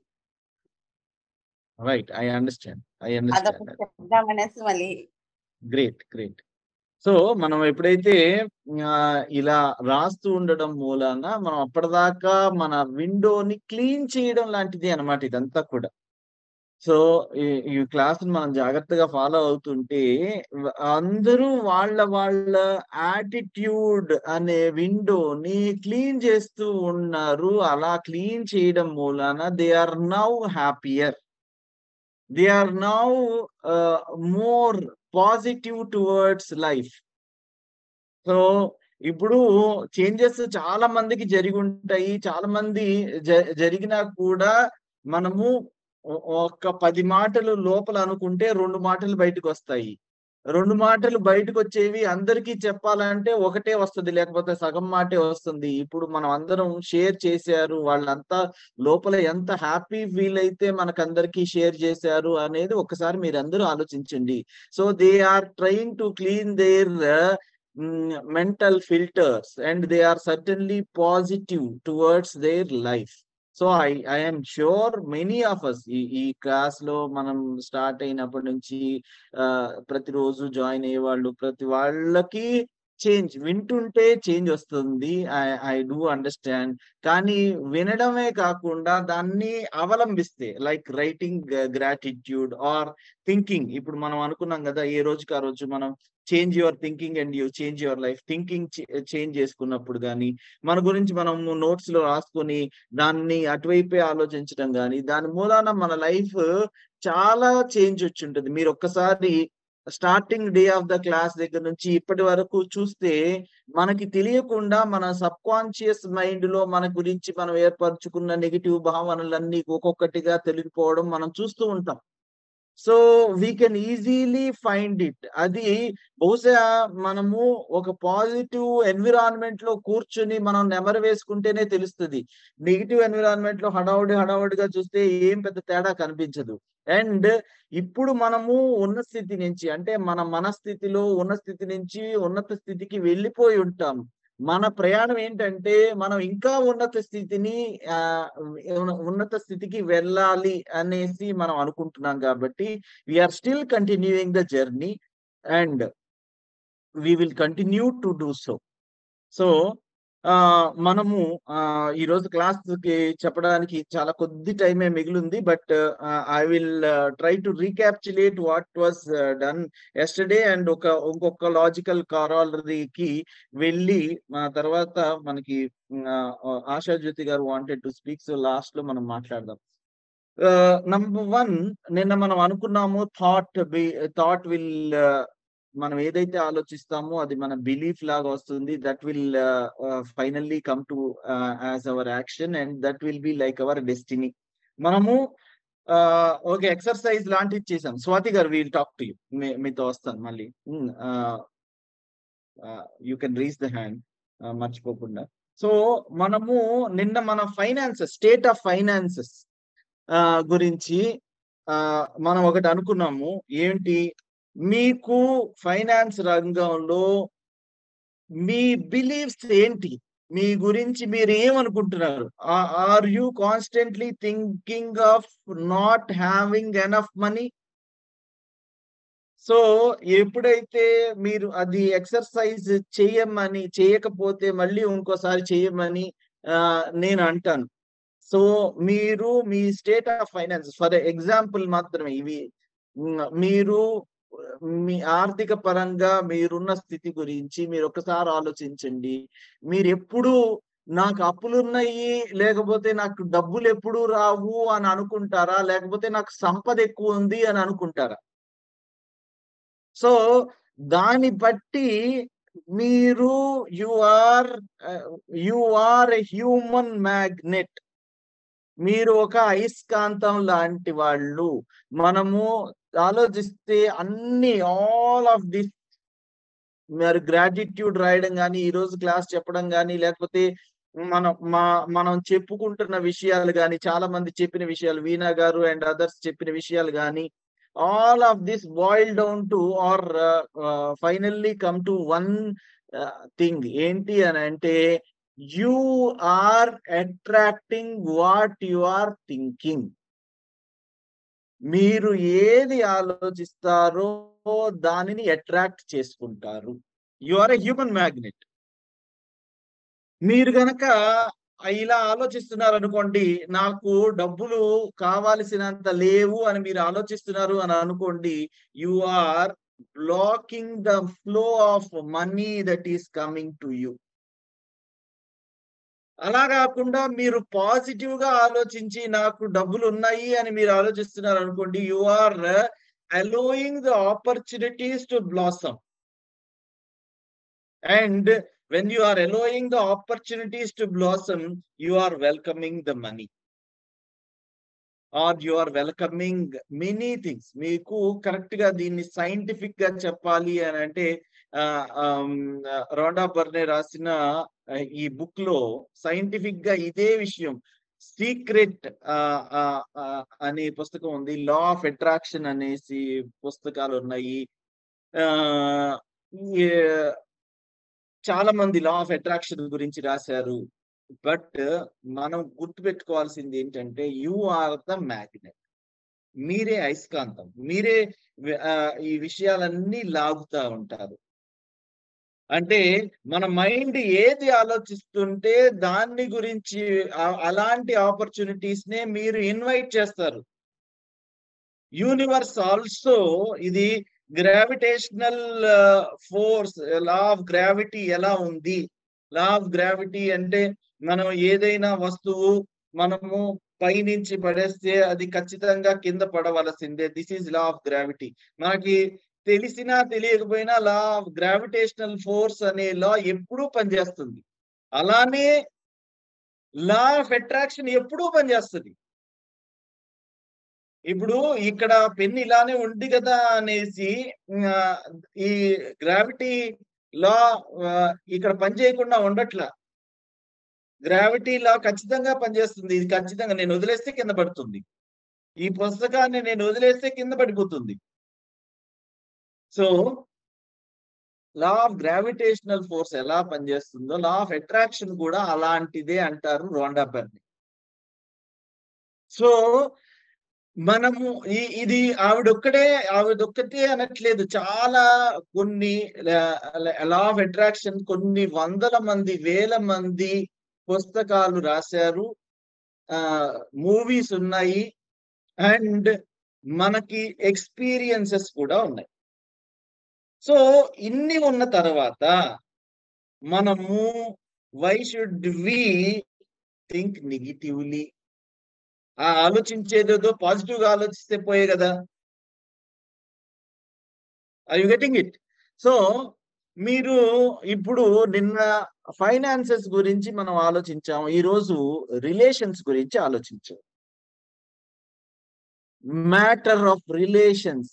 Right, I understand. అదొకటి చెప్దామనేసి మళ్ళీ. గ్రేట్. సో మనం ఎప్పుడైతే ఇలా రాస్తూ ఉండడం మూలాన మనం అప్పటిదాకా మన విండోని క్లీన్ చేయడం లాంటిది అన్నమాట ఇదంతా కూడా. సో ఈ క్లాస్ మనం జాగ్రత్తగా ఫాలో అవుతుంటే అందరూ వాళ్ళ యాటిట్యూడ్ అనే విండోని క్లీన్ చేస్తూ ఉన్నారు. అలా క్లీన్ చేయడం మూలాన they are now happier, they are now more positive towards life. So ఇప్పుడు చేంజెస్ చాలా మందికి జరిగి ఉంటాయి, చాలా మంది జరిగినా కూడా మనము ఒక 10 మాటలు లోపల అనుకుంటే 2 మాటలు బయటకు వస్తాయి. 2 మాటలు బయటకు వచ్చేవి అందరికీ చెప్పాలంటే ఒకటే వస్తుంది, లేకపోతే సగం మాటే వస్తుంది. ఇప్పుడు మనం అందరం షేర్ చేశారు, వాళ్ళంతా లోపల ఎంత హ్యాపీ ఫీల్ అయితే మనకందరికీ షేర్ చేశారు అనేది ఒకసారి మీరందరూ ఆలోచించండి. So they are trying to clean their mental filters and they are certainly positive towards their life. So I am sure many of us ఈ క్లాస్ లో మనం స్టార్ట్ అయినప్పటి నుంచి ప్రతిరోజు జాయిన్ అయ్యే వాళ్ళు ప్రతి వాళ్ళకి చేంజ్ వింటుంటే చేంజ్ వస్తుంది. I do understand. కానీ వినడమే కాకుండా దాన్ని అవలంబిస్తే, like writing gratitude or thinking. ఇప్పుడు మనం అనుకున్నాం కదా, ఏ రోజుకి ఆ రోజు మనం change your thinking and you change your life. Thinking change చేసుకున్నప్పుడు కానీ, మన గురించి మనం నోట్స్ లో రాసుకొని దాన్ని అటువైపే ఆలోచించడం కానీ, దాని మూలాన మన లైఫ్ చాలా చేంజ్ వచ్చి ఉంటుంది. మీరు ఒక్కసారి starting day of the class దగ్గర నుంచి ఇప్పటి వరకు చూస్తే మనకి తెలియకుండా మన సబ్ కాన్షియస్ మైండ్ లో మన గురించి మనం ఏర్పరచుకున్న నెగిటివ్ భావనలన్నీ ఒక్కొక్కటిగా తొలగిపోవడం మనం చూస్తూ ఉంటాం. So we can easily find it. అది బహుశా మనము ఒక పాజిటివ్ ఎన్విరాన్మెంట్ లో కూర్చుని మనం నెమరు వేసుకుంటేనే తెలుస్తుంది. నెగిటివ్ ఎన్విరాన్మెంట్ లో హడావుడిగా చూస్తే ఏం పెద్ద తేడా కనిపించదు. అండ్ ఇప్పుడు మనము ఉన్న స్థితి నుంచి, అంటే మన మనస్థితిలో ఉన్న స్థితి నుంచి ఉన్నత స్థితికి వెళ్ళిపోయి ఉంటాం. మన ప్రయాణం ఏంటంటే మనం ఇంకా ఉన్నత స్థితికి వెళ్ళాలి అనేసి మనం అనుకుంటున్నాం. కాబట్టి we are still continuing the journey and we will continue to do so. So మనము ఈ రోజు క్లాస్ కి చెప్పడానికి చాలా కొద్ది టైమే మిగిలింది. But I will try to recapitulate what was done yesterday and ఇంకొక లాజికల్ కారాలరీకి వెళ్ళి తర్వాత మనకి ఆశాజ్యోతి గారు wanted to speak. So last లో మనం మాట్లాడదాం. నంబర్ 1, నిన్న మనం అనుకున్నాము థాట్ విల్ మనం ఏదైతే ఆలోచిస్తామో అది మన బిలీఫ్ లాగా వస్తుంది. That will finally come to as our action and that will be like our destiny. మనము ఒక ఎక్సర్సైజ్ లాంటిది చేసాం. స్వాతి గారు విల్ టాక్ టు యూ. మీతో వస్తాను మళ్ళీ. You can reach the hand మర్చిపోకుండా. సో మనము నిన్న మన ఫైనాన్సెస్, స్టేట్ ఆఫ్ ఫైనాన్సెస్ గురించి మనం ఒకటి అనుకున్నాము. ఏంటి, మీకు ఫైనాన్స్ రంగంలో మీ బిలీఫ్స్ ఏంటి, మీ గురించి మీరు ఏమనుకుంటున్నారు? Are you constantly thinking of not having enough money? So ఎప్పుడైతే మీరు అది ఎక్సర్సైజ్ చేయకపోతే మళ్ళీ ఇంకోసారి చేయమని నేను అంటాను. సో మీరు మీ state of finance, for example మాత్రమే ఇవి, మీరు మీ ఆర్థిక పరంగా మీరున్న స్థితి గురించి మీరు ఒకసారి ఆలోచించండి. మీరు ఎప్పుడు నాకు అప్పులున్నాయి, లేకపోతే నాకు డబ్బులు ఎప్పుడు రావు అని అనుకుంటారా, లేకపోతే నాకు సంపద ఎక్కువ ఉంది అని అనుకుంటారా? సో దాన్ని బట్టి మీరు you are a human magnet. మీరు ఒక అయస్కాంతం లాంటి వాళ్ళు. మనము ఆలోచిస్తే అన్ని ఆల్ ఆఫ్ దిస్, మరి గ్రాటిట్యూడ్ రాయడం కానీ, ఈ రోజు క్లాస్ చెప్పడం కానీ, లేకపోతే మనం చెప్పుకుంటున్న విషయాలు కానీ, చాలా మంది చెప్పిన విషయాలు, వీణా గారు అండ్ అదర్స్ చెప్పిన విషయాలు కానీ, all of this boil down to or finally come to one thing. ఏంటి అని అంటే, you are attracting what you are thinking. మీరు ఏది ఆలోచిస్తారో దానిని అట్రాక్ట్ చేసుకుంటారు. You are a human magnet. మీరు గనక ఇలా ఆలోచిస్తున్నారు అనుకోండి, నాకు డబ్బులు కావాల్సినంత లేవు అని మీరు ఆలోచిస్తున్నారు అని అనుకోండి, you are blocking the flow of money that is coming to you. అలా కాకుండా మీరు పాజిటివ్ గా ఆలోచించి నాకు డబ్బులు ఉన్నాయి అని మీరు ఆలోచిస్తున్నారు అనుకోండి, you are allowing the opportunities to blossom. And when you are allowing the opportunities to blossom, you are welcoming the money, or you are welcoming many things. మీకు కరెక్ట్ గా దీన్ని సైంటిఫిక్ గా చెప్పాలి అని అంటే, రోండా బర్నే రాసిన ఈ బుక్ లో సైంటిఫిక్ గా ఇదే విషయం, సీక్రెట్ అనే పుస్తకం ఉంది, లా ఆఫ్ అట్రాక్షన్ అనేసి పుస్తకాలు ఉన్నాయి. చాలా మంది లా ఆఫ్ అట్రాక్షన్ గురించి రాశారు. బట్ మనం గుర్తుపెట్టుకోవాల్సింది ఏంటంటే, యు ఆర్ ద మ్యాగ్నెట్. మీరే అయస్కాంతం. మీరే ఈ విషయాలన్నీ లాగుతా ఉంటారు. అంటే మన మైండ్ ఏది ఆలోచిస్తుంటే దాన్ని గురించి, అలాంటి ఆపర్చునిటీస్ నే మీరు ఇన్వైట్ చేస్తారు. యూనివర్స్ ఆల్సో, ఇది gravitational force, law of gravity ఎలా ఉంది? లా ఆఫ్ గ్రావిటీ అంటే, మనం ఏదైనా వస్తువు మనము పైనుంచి పడేస్తే అది ఖచ్చితంగా కింద పడవలసిందే. This is law of gravity. మనకి తెలిసినా తెలియకపోయినా లా ఆఫ్ గ్రావిటేషనల్ ఫోర్స్ అనే లా ఎప్పుడూ పనిచేస్తుంది. అలానే లా ఆఫ్ అట్రాక్షన్ ఎప్పుడూ పనిచేస్తుంది. ఇప్పుడు ఇక్కడ పెన్ ఇలానే ఉంది కదా అనేసి ఈ గ్రావిటీ లా ఇక్కడ పని చేయకుండా ఉండట్లా. గ్రావిటీ లా ఖచ్చితంగా పనిచేస్తుంది. ఇది ఖచ్చితంగా నేను వదిలేస్తే కింద పడుతుంది. ఈ పుస్తకాన్ని నేను వదిలేస్తే కింద పడిపోతుంది. So law of gravitational force ఎలా పనిచేస్తుందో, లా ఆఫ్ అట్రాక్షన్ కూడా అలాంటిదే అంటారు రోండా బర్నే. సో మనము ఇది ఆవిడొక్కటే అనట్లేదు. చాలా కొన్ని లా ఆఫ్ అట్రాక్షన్ కొన్ని వందల మంది, వేల మంది పుస్తకాలు రాశారు. మూవీస్ ఉన్నాయి. అండ్ మనకి ఎక్స్‌పీరియన్సెస్ కూడా ఉన్నాయి. సో, ఇన్ని ఉన్న తర్వాత మనము why should we think negatively? ఆలోచించేదేదో పాజిటివ్‌గా ఆలోచిస్తే పోయే గదా! Are you getting it? So, మీరు ఇప్పుడు నిన్న ఫైనాన్సెస్ గురించి మనం ఆలోచించాం. ఈరోజు రిలేషన్స్ గురించి ఆలోచించాం. Matter of relations.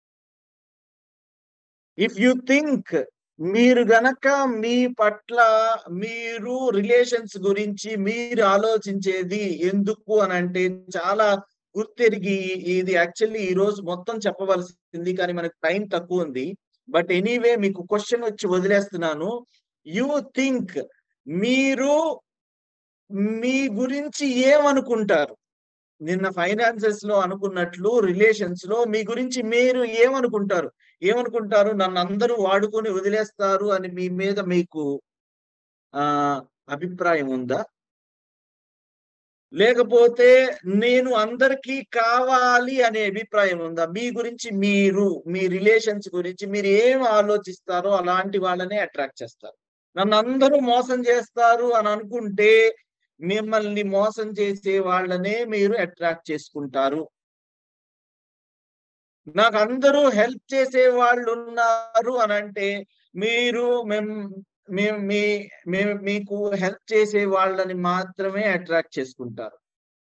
If you think మీరు గనక మీ పట్ల మీరు రిలేషన్స్ గురించి మీరు ఆలోచించేది ఎందుకు అనంటే చాలా గుర్తెరిగి ఇది యాక్చువల్లీ ఈ రోజు మొత్తం చెప్పవలసింది, కానీ మనకు టైం తక్కువ ఉంది. బట్ ఎనీవే మీకు క్వశ్చన్ వచ్చి వదిలేస్తున్నాను. యూ థింక్ మీరు మీ గురించి ఏమనుకుంటారు? నిన్న ఫైనాన్సెస్ లో అనుకున్నట్లు రిలేషన్స్ లో మీ గురించి మీరు ఏమనుకుంటారు? నన్ను అందరూ వాడుకొని వదిలేస్తారు అని మీ మీద మీకు అభిప్రాయం ఉందా? లేకపోతే నేను అందరికీ కావాలి అనే అభిప్రాయం ఉందా? మీ గురించి మీరు, మీ రిలేషన్స్ గురించి మీరు ఏం ఆలోచిస్తారో అలాంటి వాళ్ళనే అట్రాక్ట్ చేస్తారు. నన్ను అందరూ మోసం చేస్తారు అని అనుకుంటే మిమ్మల్ని మోసం చేసే వాళ్ళనే మీరు అట్రాక్ట్ చేసుకుంటారు. నాకు అందరూ హెల్ప్ చేసే వాళ్ళు ఉన్నారు అని అంటే మీరు మీకు హెల్ప్ చేసే వాళ్ళని మాత్రమే అట్రాక్ట్ చేసుకుంటారు.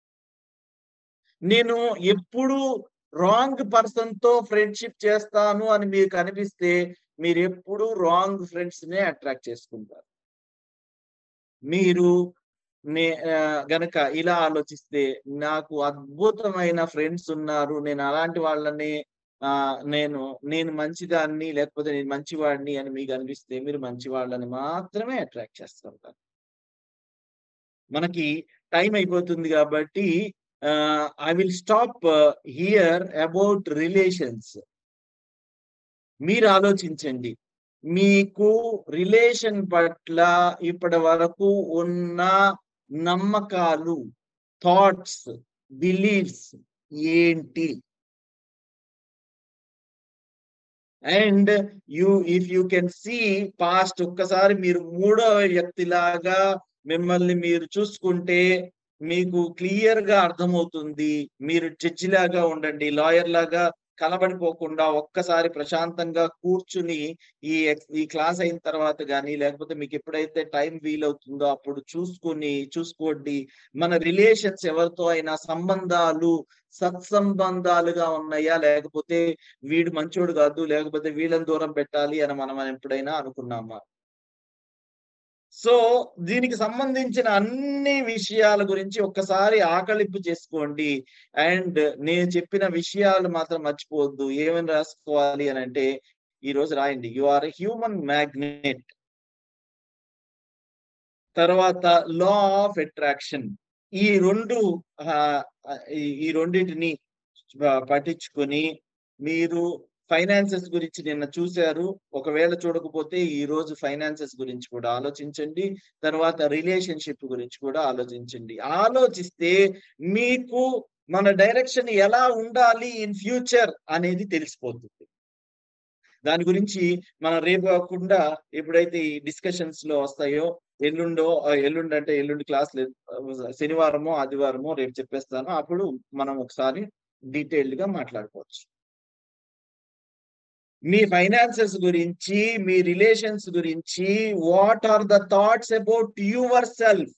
నేను ఎప్పుడు రాంగ్ పర్సన్ తో ఫ్రెండ్షిప్ చేస్తాను అని మీకు అనిపిస్తే మీరు ఎప్పుడు రాంగ్ ఫ్రెండ్స్ నే అట్రాక్ట్ చేసుకుంటారు. మీరు గనక ఇలా ఆలోచిస్తే నాకు అద్భుతమైన ఫ్రెండ్స్ ఉన్నారు, నేను అలాంటి వాళ్ళని నేను మంచిదాన్ని లేకపోతే నేను మంచివాడిని అని మీకు అనిపిస్తే మీరు మంచి వాళ్ళని మాత్రమే అట్రాక్ట్ చేస్తుంటారు. మనకి టైం అయిపోతుంది కాబట్టి I will stop here about relations. మీరు ఆలోచించండి, మీకు రిలేషన్ పట్ల ఇప్పటి వరకు ఉన్న నమ్మకాలు, థాట్స్, బిలీఫ్స్ ఏంటి? And if you can see past, ఒక్కసారి మీరు మూడవ వ్యక్తిలాగా మిమ్మల్ని మీరు చూసుకుంటే మీకు క్లియర్ గా అర్థమవుతుంది. మీరు జడ్జి లాగా ఉండండి, లాయర్ లాగా కలబడిపోకుండా ఒక్కసారి ప్రశాంతంగా కూర్చుని ఈ క్లాస్ అయిన తర్వాత కానీ లేకపోతే మీకు ఎప్పుడైతే టైం వీలవుతుందో అప్పుడు చూసుకోండి మన రిలేషన్స్ ఎవరితో అయినా సంబంధాలు సత్సంబంధాలుగా ఉన్నాయా, లేకపోతే వీడు మంచోడు కాదు లేకపోతే వీళ్ళని దూరం పెట్టాలి అని మనం ఎప్పుడైనా అనుకున్నామా? సో దీనికి సంబంధించిన అన్ని విషయాల గురించి ఒక్కసారి ఆకలింపు చేసుకోండి. అండ్ నేను చెప్పిన విషయాలు మాత్రం మర్చిపోవద్దు. ఏమని రాసుకోవాలి అని అంటే ఈ రోజు రాయండి, you are a human magnet. తర్వాత లా ఆఫ్ అట్రాక్షన్. ఈ రెండింటిని పట్టించుకొని మీరు ఫైనాన్సెస్ గురించి నిన్న చూశారు. ఒకవేళ చూడకపోతే ఈ రోజు ఫైనాన్సెస్ గురించి కూడా ఆలోచించండి. తర్వాత రిలేషన్షిప్ గురించి కూడా ఆలోచించండి. ఆలోచిస్తే మీకు మన డైరెక్షన్ ఎలా ఉండాలి ఇన్ ఫ్యూచర్ అనేది తెలిసిపోతుంది. దాని గురించి మనం రేపు కాకుండా ఎప్పుడైతే ఈ డిస్కషన్స్ లో వస్తాయో ఎల్లుండి క్లాస్ లేదు, శనివారమో ఆదివారమో రేపు చెప్పేస్తాను. అప్పుడు మనం ఒకసారి డీటెయిల్డ్ గా మాట్లాడుకోవచ్చు. మీ ఫైనాన్సెస్ గురించి, మీ రిలేషన్స్ గురించి what are the thoughts about yourself?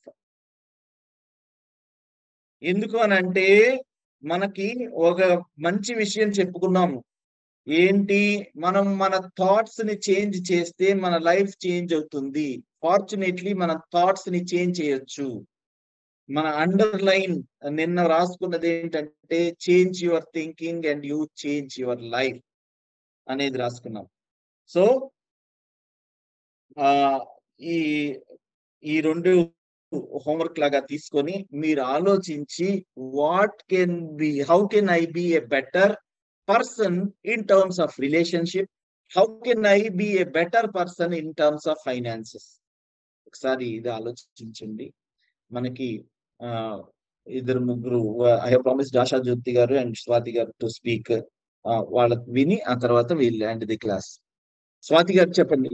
ఎందుకు అనంటే మనకి ఒక మంచి విషయం చెప్పుకున్నాము. ఏంటి? మనం మన థాట్స్ ని చేంజ్ చేస్తే మన లైఫ్ చేంజ్ అవుతుంది. ఫార్చునేట్లీ మన థాట్స్ ని చేంజ్ చేయొచ్చు. మన అండర్లైన్ నిన్న రాసుకున్నది ఏంటంటే change your thinking and you change your life అనేది రాసుకున్నాం. సో ఈ రెండు హోంవర్క్ లాగా తీసుకొని మీరు ఆలోచించి how can I be a better person in terms of relationship, how can I be a better person in terms of finances. ఒకసారి ఇది ఆలోచించండి. మనకి ఇద్దరు ముగ్గురు, I have promised Asha Jyothi గారు అండ్ స్వాతి గారు టు స్పీక్. వాళ్ళకి విని ఆ తర్వాత we'll end the class. Swathi గారు చెప్పండి.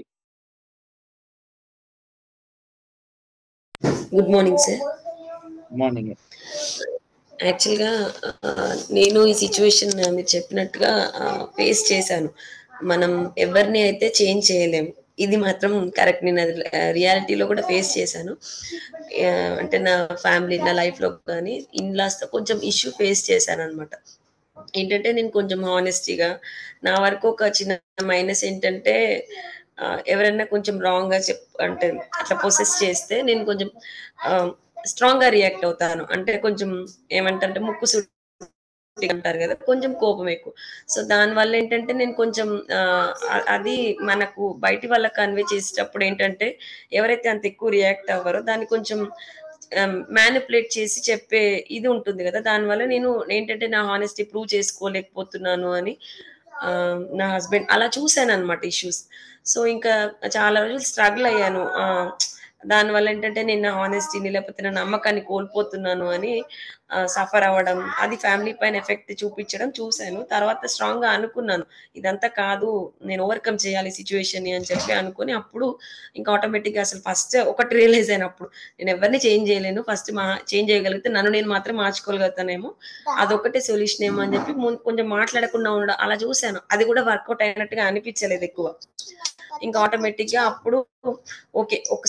Good morning sir. Morning. Actually నేను ఈ సిచ్యువేషన్ మీరు చెప్పినట్టుగా ఫేస్ చేశాను. మనం ఎవరిని అయితే చేంజ్ చేయలేము, ఇది మాత్రం కరెక్ట్. నేను అది రియాలిటీలో కూడా ఫేస్ చేశాను. అంటే నా ఫ్యామిలీ, నా లైఫ్లో కానీ ఇన్లాస్తో కొంచెం ఇష్యూ ఫేస్ చేశాను అనమాట. ఏంటంటే నేను కొంచెం హానెస్టీగా, నా వరకు ఒక చిన్న మైనస్ ఏంటంటే ఎవరైనా కొంచెం రాంగ్గా అంటే అట్లా ప్రొసెస్ చేస్తే నేను కొంచెం స్ట్రాంగ్గా రియాక్ట్ అవుతాను. అంటే కొంచెం ఏమంటారంటే ముక్కు సుట్టి అంటారు కదా, కొంచెం కోపం ఎక్కువ. సో దానివల్ల ఏంటంటే నేను కొంచెం అది మనకు బయటి వాళ్ళకి కన్వే చేసేటప్పుడు ఏంటంటే ఎవరైతే అంత ఎక్కువ రియాక్ట్ అవ్వరో దాన్ని కొంచెం మ్యానిపులేట్ చేసి చెప్పే ఇది ఉంటుంది కదా. దానివల్ల నేను ఏంటంటే నా హానెస్టీ ప్రూవ్ చేసుకోలేకపోతున్నాను అని నా హస్బెండ్ అలా చూశాను అనమాట ఇష్యూస్. సో ఇంకా చాలా రోజులు స్ట్రగుల్ అయ్యాను. దానివల్ల ఏంటంటే నేను నా హానెస్టీని లేకపోతే నా నమ్మకాన్ని కోల్పోతున్నాను అని సఫర్ అవ్వడం, అది ఫ్యామిలీ పైన ఎఫెక్ట్ చూపించడం చూశాను. తర్వాత స్ట్రాంగ్గా అనుకున్నాను ఇదంతా కాదు, నేను ఓవర్కమ్ చేయాలి సిచ్యువేషన్ని అని చెప్పి అనుకుని అప్పుడు ఇంకా ఆటోమేటిక్గా అసలు ఫస్ట్ ఒకటి రియలైజ్ అయినప్పుడు నేను ఎవరిని చేంజ్ చేయలేను, ఫస్ట్ చేంజ్ చేయగలిగితే నన్ను నేను మాత్రం మార్చుకోగలుగుతానేమో, అదొకటే సొల్యూషన్ ఏమో అని చెప్పి కొంచెం మాట్లాడకుండా ఉండడం అలా చూశాను. అది కూడా వర్కౌట్ అయినట్టుగా అనిపించలేదు ఎక్కువ. ఇంకా ఆటోమేటిక్గా అప్పుడు ఓకే, ఒక